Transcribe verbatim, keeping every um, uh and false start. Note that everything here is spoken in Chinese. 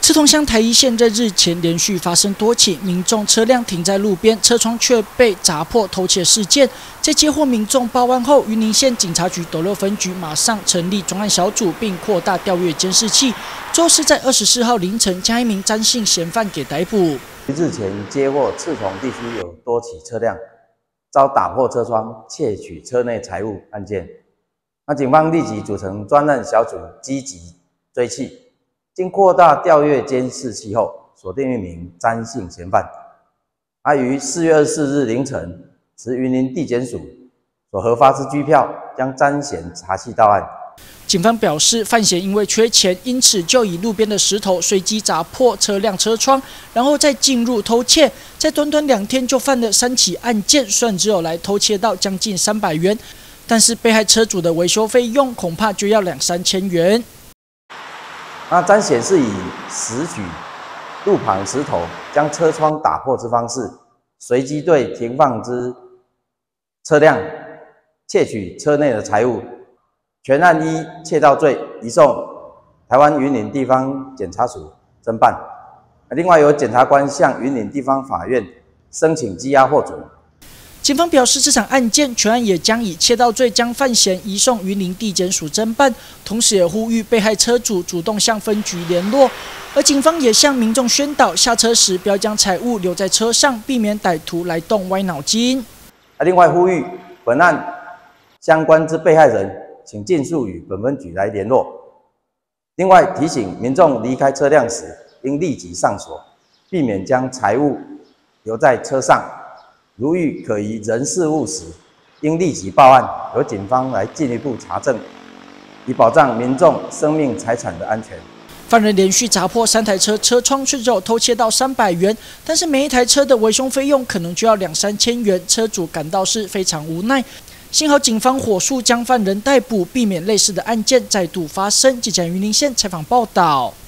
刺桐乡台一线在日前连续发生多起民众车辆停在路边，车窗却被砸破偷窃事件。在接获民众报案后，云林县警察局斗六分局马上成立专案小组，并扩大调阅监视器。最后是在二十四号凌晨将一名詹姓嫌犯给逮捕。 日前接获刺桐地区有多起车辆遭打破车窗、窃取车内财物案件，那警方立即组成专案小组，积极追缉。经扩大调阅监视器后，锁定一名詹姓嫌犯。他于四月二十四日凌晨，持云林地检署所核发之拘票，将詹嫌查缉到案。 警方表示，范闲因为缺钱，因此就以路边的石头随机砸破车辆车窗，然后再进入偷窃。在短短两天就犯了三起案件，虽然只有来偷窃到将近三百元，但是被害车主的维修费用恐怕就要两三千元。 那詹显是以拾取路旁石头将车窗打破之方式，随机对停放之车辆窃取车内的财物，全案依窃盗罪移送台湾云林地方检察署侦办。另外由检察官向云林地方法院申请羁押获准。 警方表示，这场案件全案也将以窃盗罪将范闲移送云林地检署侦办，同时也呼吁被害车主主动向分局联络。而警方也向民众宣导，下车时不要将财物留在车上，避免歹徒来动歪脑筋。 另外呼吁本案相关之被害人，请尽速与本分局来联络。另外提醒民众离开车辆时，应立即上锁，避免将财物留在车上。如遇可疑人事物时，应立即报案，由警方来进一步查证，以保障民众生命财产的安全。 犯人连续砸破三台车车窗，却只有偷窃到三百元，但是每一台车的维修费用可能就要两三千元，车主感到是非常无奈。幸好警方火速将犯人逮捕，避免类似的案件再度发生。记者云林县采访报道。